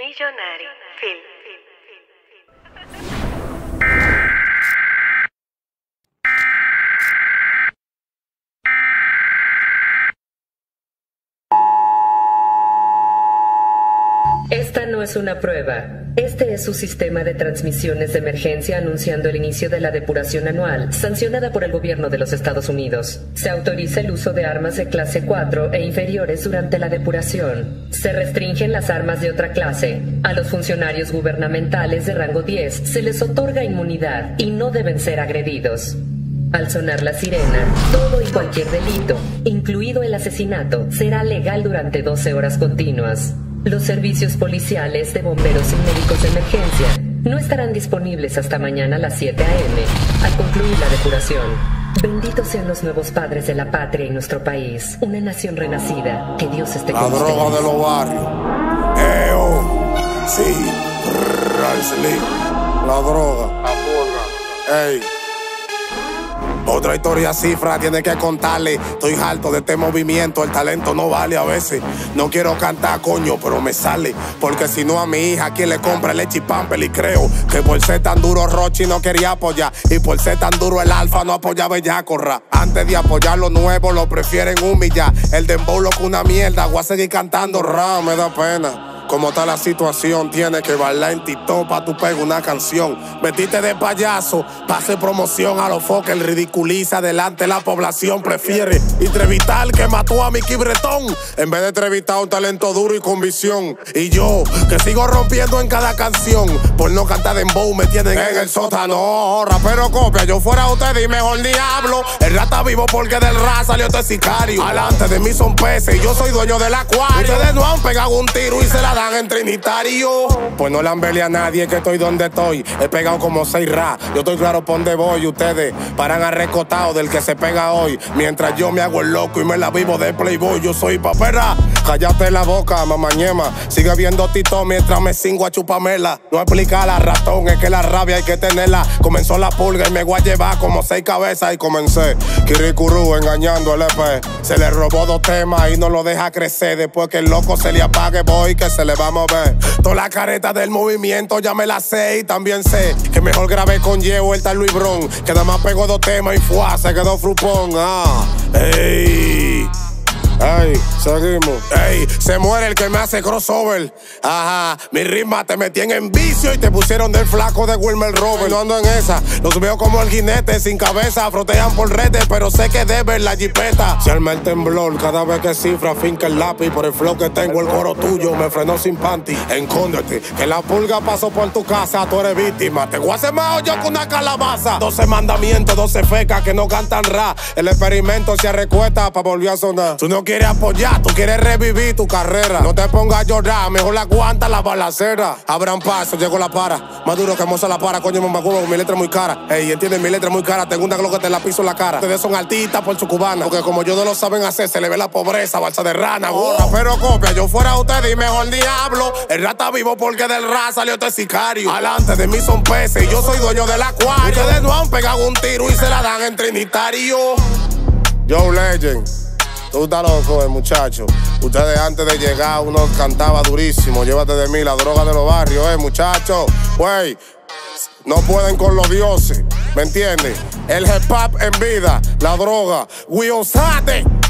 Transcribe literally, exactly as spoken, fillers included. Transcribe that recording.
Millonary Film. Esta no es una prueba. Este es su sistema de transmisiones de emergencia anunciando el inicio de la depuración anual, sancionada por el gobierno de los Estados Unidos. Se autoriza el uso de armas de clase cuatro e inferiores durante la depuración. Se restringen las armas de otra clase. A los funcionarios gubernamentales de rango diez se les otorga inmunidad y no deben ser agredidos. Al sonar la sirena, todo y cualquier delito, incluido el asesinato, será legal durante doce horas continuas. Los servicios policiales, de bomberos y médicos de emergencia no estarán disponibles hasta mañana a las siete a eme al concluir la depuración. Benditos sean los nuevos padres de la patria y nuestro país, una nación renacida. Que Dios esté con ustedes. La droga de los barrios. Eo. Sí. La droga. La droga. Ey. Otra historia cifra tiene que contarle. Estoy harto de este movimiento. El talento no vale a veces. No quiero cantar, coño, pero me sale. Porque si no a mi hija, ¿quién le compra leche y pamper? Y creo que por ser tan duro Rochi no quería apoyar. Y por ser tan duro el alfa no apoyaba ya corra. Antes de apoyar lo nuevo lo prefieren humillar. El dembow lo que una mierda. Voy a seguir cantando rap, me da pena. Como está la situación, tienes que bailar en TikTok pa' tu pegar una canción. Metiste de payaso, pase promoción a los foques, el ridiculiza delante la población. Prefiere entrevistar que mató a Mickey Bretón en vez de entrevistar a un talento duro y con visión. Y yo, que sigo rompiendo en cada canción, por no cantar dembow me tienen en el sótano. Rapero copia, yo fuera usted y mejor ni hablo. El rata vivo porque del rap salió este sicario. Alante de mí son peces y yo soy dueño del acuario. Ustedes no han pegado un tiro y se la dan en trinitario. Pues no le han vele a nadie que estoy donde estoy. He pegado como seis ra. Yo estoy claro por dónde voy. Ustedes paran arrecotados del que se pega hoy. Mientras yo me hago el loco y me la vivo de playboy. Yo soy papera. Cállate la boca, mamañema. Sigue viendo Tito mientras me cingo a chupamela. No explica la ratón, es que la rabia hay que tenerla. Comenzó la pulga y me voy a llevar como seis cabezas. Y comencé Kirikuru engañando al E P. Se le robó dos temas y no lo deja crecer. Después que el loco se le apague, voy que se le va a mover. Toda la careta del movimiento ya me la sé. Y también sé que mejor grabé con Yeo el tal Luis Bron, que nada más pegó dos temas y fuá, se quedó frupón. Ah, ey. Ey, seguimos. Ey, se muere el que me hace crossover. Ajá, mi ritma te metían en vicio y te pusieron del flaco de Wilmer Robert. No ando en esa, los veo como el jinete sin cabeza. Frotean por redes, pero sé que deben la jipeta. Se arma el temblor cada vez que cifra finca el lápiz. Por el flow que tengo, el coro tuyo me frenó sin panty. Encóndete, que la pulga pasó por tu casa, tú eres víctima. Te voy a hacer más hoyo con una calabaza. Doce mandamientos, doce fecas que no cantan rap. El experimento se recuesta pa' volver a sonar. Tú no quieres apoyar, tú quieres revivir tu carrera. No te pongas a llorar, mejor la aguanta la balacera. Abran paso, llegó la para. Más duro que moza la para, coño, mamacubo, mi letra es muy cara. Ey, entienden, mi letra es muy cara. Te gusta lo que te la piso en la cara. Ustedes son artistas por su cubana. Porque como yo no lo saben hacer, se le ve la pobreza, balsa de rana. Gorra, pero copia, yo fuera usted y mejor diablo. El rata vivo porque del rap salió este sicario. Alante de mí son peces y yo soy dueño del acuario. Ustedes no han pegado un tiro y se la dan en trinitario. Joe Legend. Tú estás loco, el muchacho. Ustedes antes de llegar uno cantaba durísimo. Llévate de mí la droga de los barrios, eh, muchacho. Güey, no pueden con los dioses, ¿me entiendes? El hip hop en vida, la droga. We on Saturday.